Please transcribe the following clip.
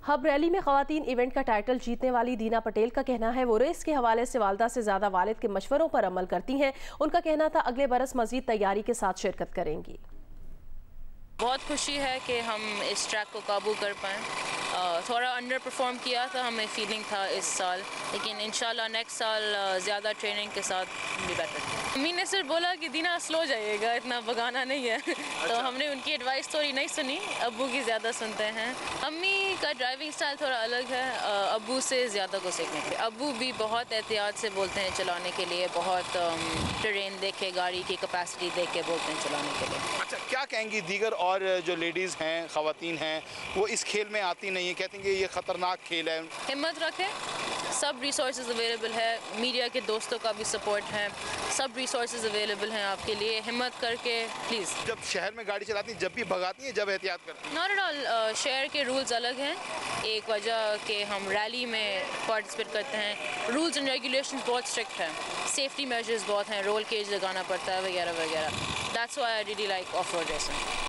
Hub rally میں خواتین event کا ٹائٹل جیتنے والی دینا پٹیل کا کہنا ہے وہ ریس کے حوالے سے والدہ سے زیادہ والد کے مشوروں پر عمل کرتی ہیں. ان کا کہنا تھا اگلے برس مزید تیاری کے ساتھ شرکت کریں گی. بہت خوشی ہے کہ ہم اس ٹریک کو قابو کر پائیں. تھوڑا انڈر پرفارم کیا تھا, ہمیں فیلنگ تھا اس سال, لیکن انشاءاللہ نیکسٹ سال زیادہ ٹریننگ کے ساتھ بھی بیٹر. امی نے صرف بولا کہ دینا سلو جائے گا, اتنا بگانا نہیں ہے. تو ہم نے ان کی ایڈوائس تھوڑی نہیں سنی, ابو کی زیادہ سنتے ہیں. امی کا ڈرائیونگ سٹائل تھوڑا الگ ہے, ابو سے زیادہ کو سیکھنے کے. ابو بھی بہت احتیاط سے بولتے ہیں چلانے کے لیے, بہت ٹرین دیکھ کے, گاڑی کی کیپیسٹی دیکھ کے بولتے ہیں چلانے کے لیے. اچھا, کیا کہیں گی دیگر اور جو لیڈیز ہیں, خواتین ہیں, وہ اس کھیل میں آتی نہیں ہیں, کہتے ہیں کہ یہ خطرناک کھیل ہے؟ ہمت رکھیں, سب ریسورسز اویلیبل ہے, میڈیا کے دوستوں کا بھی سپورٹ ہے, سب ریسورسز اویلیبل ہیں آپ کے لیے. ہمت کر کے پلیز. جب شہر میں گاڑی چلاتی ہیں, جب بھی بھگاتی ہیں, جب احتیاط کرتی ہیں؟ Not at all. شہر کے رولز الگ ہیں. ایک وجہ کہ ہم ریلی میں پارٹیسپیٹ کرتے ہیں, رولز اینڈ ریگولیشنز بہت اسٹرکٹ ہیں, سیفٹی میجرز بہت ہیں, رول کیج لگانا پڑتا ہے وغیرہ وغیرہ. That's why I really like off road racing.